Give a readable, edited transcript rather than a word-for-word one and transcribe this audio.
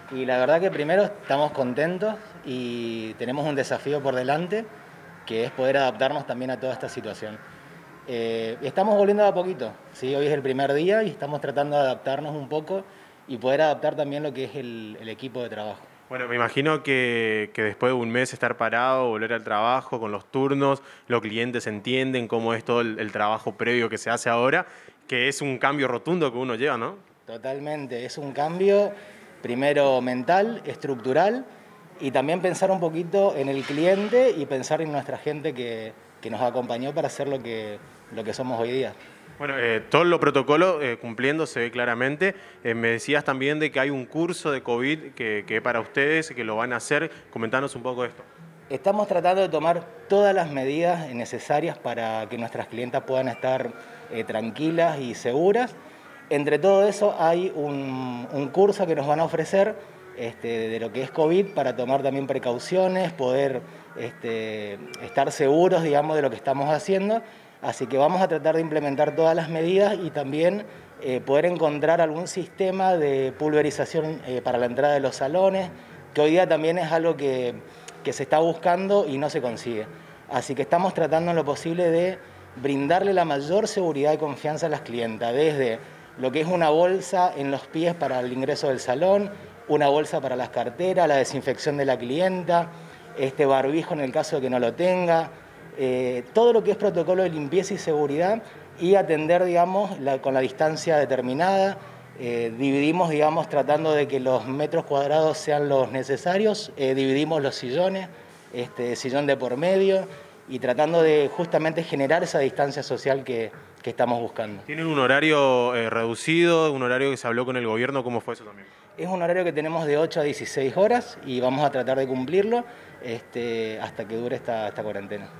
Y la verdad que primero estamos contentos y tenemos un desafío por delante, que es poder adaptarnos también a toda esta situación. Estamos volviendo de a poquito, ¿sí? Hoy es el primer día y estamos tratando de adaptarnos un poco y poder adaptar también lo que es el equipo de trabajo. Bueno, me imagino que después de un mes estar parado, volver al trabajo con los turnos, los clientes entienden cómo es todo el trabajo previo que se hace ahora, que es un cambio rotundo que uno lleva, ¿no? Totalmente, es un cambio primero mental, estructural y también pensar un poquito en el cliente y pensar en nuestra gente que nos acompañó para hacer lo que somos hoy día. Bueno, todos los protocolos cumpliendo se ve claramente. Me decías también de que hay un curso de COVID que es para ustedes, que lo van a hacer. Comentanos un poco esto. Estamos tratando de tomar todas las medidas necesarias para que nuestras clientas puedan estar tranquilas y seguras. Entre todo eso hay un curso que nos van a ofrecer de lo que es COVID para tomar también precauciones, poder estar seguros, digamos, de lo que estamos haciendo. Así que vamos a tratar de implementar todas las medidas y también poder encontrar algún sistema de pulverización para la entrada de los salones, que hoy día también es algo que se está buscando y no se consigue. Así que estamos tratando en lo posible de brindarle la mayor seguridad y confianza a las clientas, desde lo que es una bolsa en los pies para el ingreso del salón, una bolsa para las carteras, la desinfección de la clienta, barbijo en el caso de que no lo tenga, todo lo que es protocolo de limpieza y seguridad y atender, digamos, con la distancia determinada. Dividimos, digamos, tratando de que los metros cuadrados sean los necesarios, dividimos los sillones, sillón de por medio y tratando de justamente generar esa distancia social que estamos buscando. ¿Tienen un horario reducido, un horario que se habló con el gobierno? ¿Cómo fue eso también? Es un horario que tenemos de 8 a 16 horas y vamos a tratar de cumplirlo hasta que dure esta cuarentena.